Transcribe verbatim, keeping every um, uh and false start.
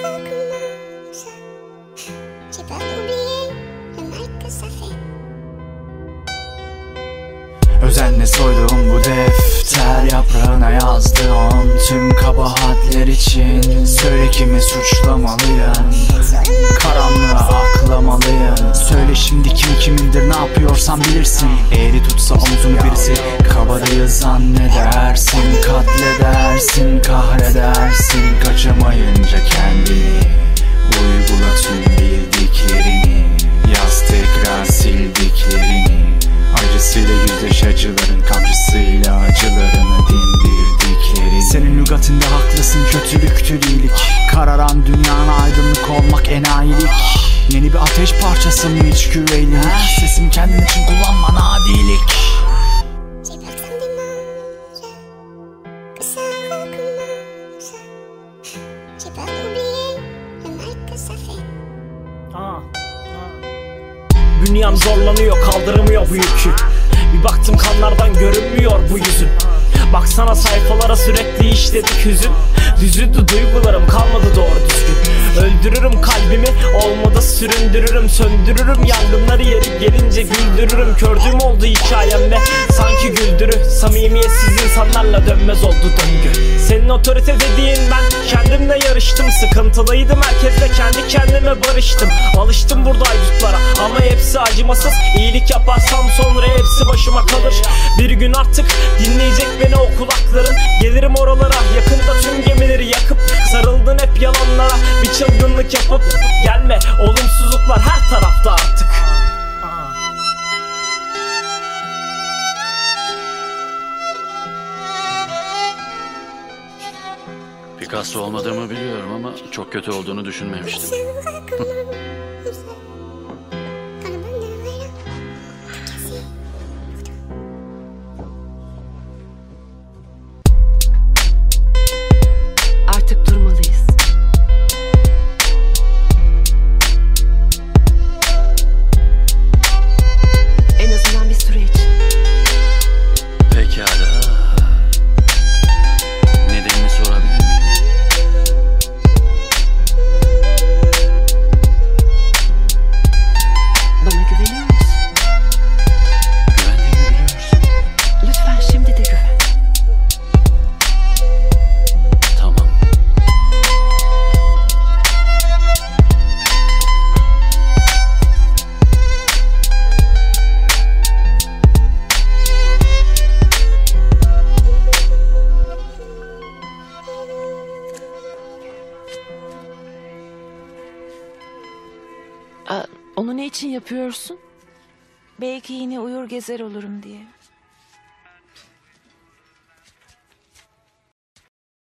recommence. J'ai peur d'oublier le mal que ça fait. Özenle soyduğum bu defter, yaprağına yazdığım tüm kabahatler için. Söyle kimi suçlamalıyım, karanlığa aklamalıyım. Söyle şimdi kim kimindir, ne yapıyorsan bilirsin. Eğri tutsa omzunu birisi, kabadayı zannedersin. Katledersin, kahredersin, kaçamayınca kendini. Uygula tüm bildiklerini, yaz tekrar sildiklerini. Acısıyla yüzleş, acıların kamçısıyla acılarını dindirdikleri. Senin lügatinde haklısın, kötülüktür iyilik. Kararan dünyana aydınlık olmak enayilik. Yeni bir ateş parçası mı hiç güveylilik? Sesim kendin için kullanma, nadilik. J'ai peur que ça me démange, que ça recommence. J'ai peur d'oublier le mal que ça fait. Aa, Bünyem zorlanıyor, kaldıramıyor bu yükü. Bir baktım kanlardan görünmüyor bu yüzün. Baksana sayfalara sürekli işledik hüzün. Düzüldü duygularım, kalmadı doğru düzgün. Öldürürüm kalbimi, olmadı süründürürüm. Söndürürüm yangınları, yeri gelince güldürürüm. Kördüğüm oldu hikayemde sanki güldürü. Samimiyetsiz insanlarla dönmez oldu döngü. Senin otorite dediğin ben kendimle yarıştım. Sıkıntılıydım, herkesle kendi kendime barıştım. Alıştım burada aydutlara ama hepsi acımasız. İyilik yaparsam sonra hepsi başıma kalır. Bir gün artık dinleyecek beni o kulakların. Gelirim oralara, yakında tüm gemileri yakıp. Sarıldın hep yalanlara, bir çılgınlık yapıp. Gelme, olumsuzluklar her tarafta artık. Picasso olmadığımı biliyorum ama çok kötü olduğunu düşünmemiştim. Artık durmalıyız. En azından bir süre için. Pekala. Nedenini sorabilir miyim? Bana güveniyor musun? Güvendiğimi biliyorsun. Lütfen şimdi de güven. Tamam. Aa, onu ne için yapıyorsun? Belki yine uyur gezer olurum diye.